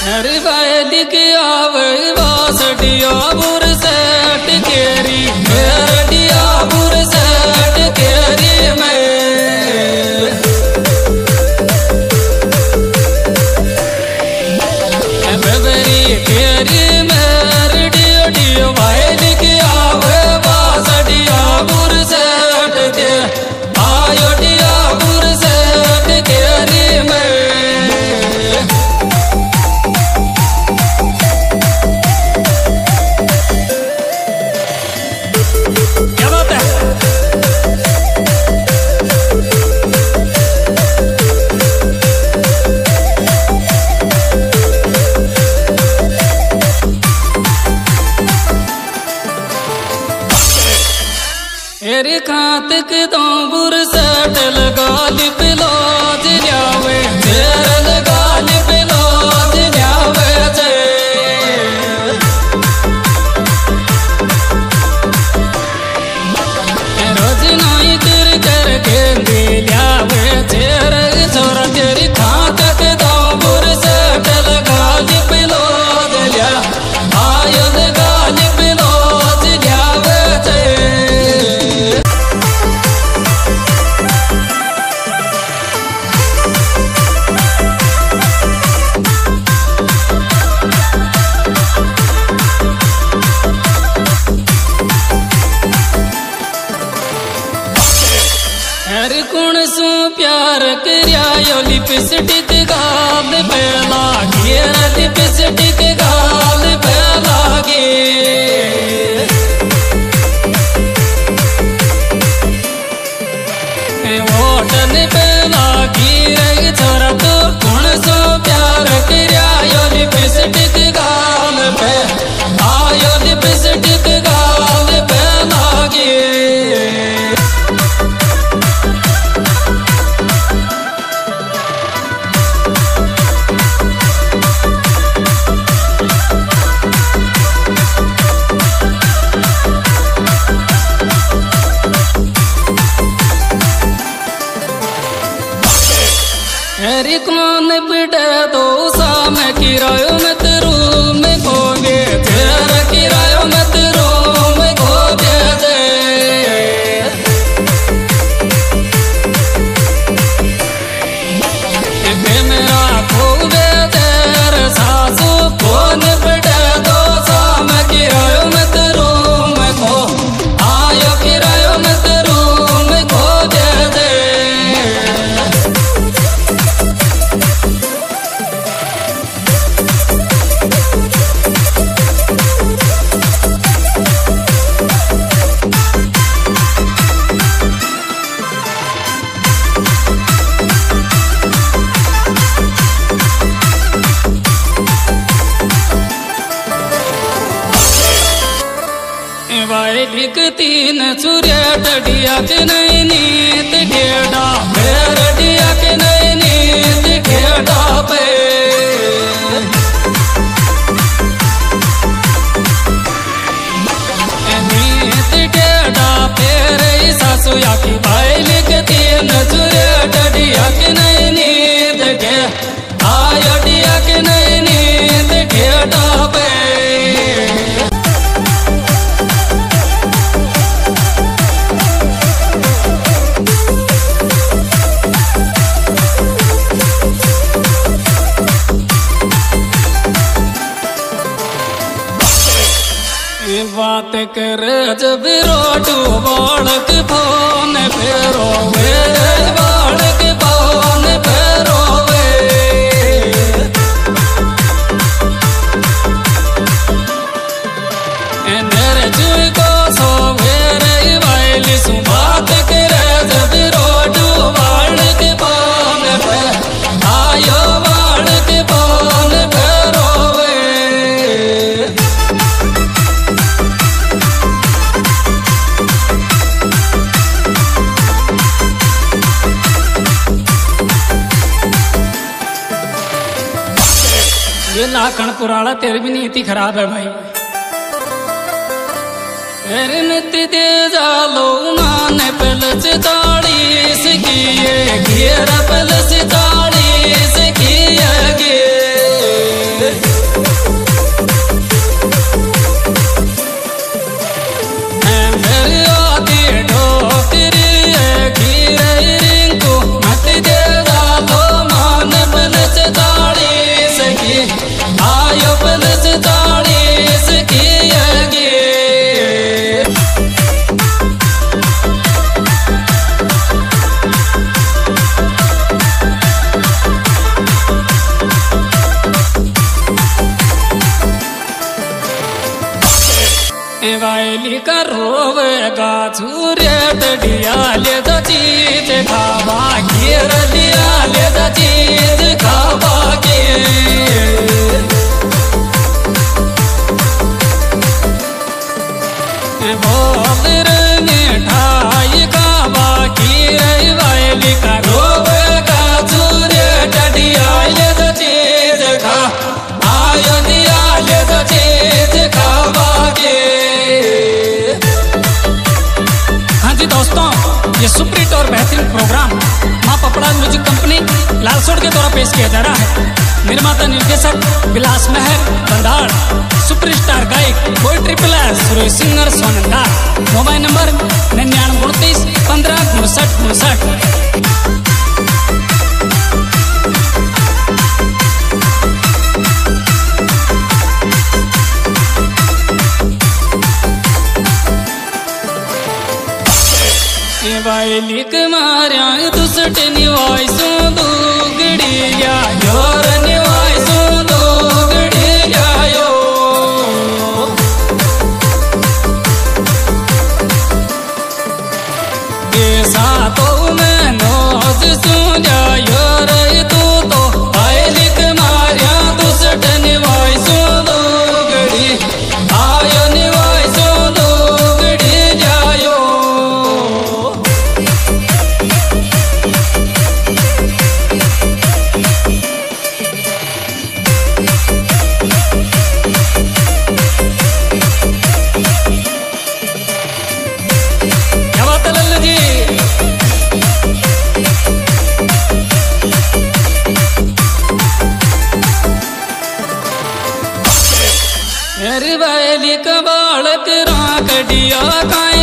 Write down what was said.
अरे वैदिक आवे वासडिया बुर सेट केरी मेरडिया बुर सेट केरी में बेबरी केरी मेरडियो डियो वैदिक आवे वासडिया बुर सेट के आयो डिया बुर सेट केरी में तेरे खातक तो बुर सेट लगा लिप लौज जावे तेरे लगा लिप लौज जावे रोज नाई कर गेंदी जावे तेरे छोरा तेरी खातक तो बुर सेट लगा लिप लौज जा आयो लगा लिप लौज जावे हर कुण सु प्यार करया यो लिपस्टिक गाल पे लागे लिपस्टिक गाल पे लागे वोटन पे लागी रही छोरा तो कुण सु प्यार करया यो लिपस्टिक गाल पे आयो लिपस्टिक गाल पे लागे अरे कौन बिड़ा तो साम किरायो मत रूम में खोगे तेरा किरायो मत रूम में खोगे मेरा खोगे तेरा सासू कौन बिड़ा तो साम किरायो मत रूम में खो आयो किरायो मत रूम में खोगे वाइलिक तीन सूर्य डडिया के नहीं नीत ढेड़ा डडिया के नहीं नीत ढेड़ा पे नीत ढेड़ा पे रे सासू या की वाइलिक तीन सूर्य डडिया के नहीं नीत ढे आयो डिया के नहीं नीत ढेड़ा पे बात कर जब रोडू बालक फोन फेरो वे बालक फोन फेरो वे मेरे जुई को सो मेरे वाइली सु बात कर जब रोडू बालक फोन पे आयो बालक फोन फेरो वे ये लाखन पुराना तेरी भी नीति खराब है भाई नित्य दे जालो मान पलच ताड़ी सिकिए घेरा पलच ताड़ी सिकिए गे 40 की आगे वायली का रोवेगा छूरे तड़िया ले द चीज खावा घेर लिया ले द चीज खावा के बोल रंगे ठाई खावा की वायली का रोवेगा छूरे तड़िया ले द चीज खा आयो लिया ले द चीज खावा के। दोस्तों, ये सुपरहिट और बेहतरीन प्रोग्राम मां पपड़ाज म्यूजिक कंपनी लालसोट के द्वारा पेश किया जा रहा है। निर्माता निर्देशक विलास मेहर बंदाड़, सुपरस्टार गायक poetry plus Suresh singer Sonanda. Mobile number 9929 15 59 59। वायलिक मार्या दुसट निवासो दुगड़िया योर निवासो दुगड़िया यो ऐसा तो मैं नोज सुझा योर तू तो वायलिक मार्या दुसट निवासो दुगड़ी आयो निवासो दुगड़ी जायो। बालक राकड़िया का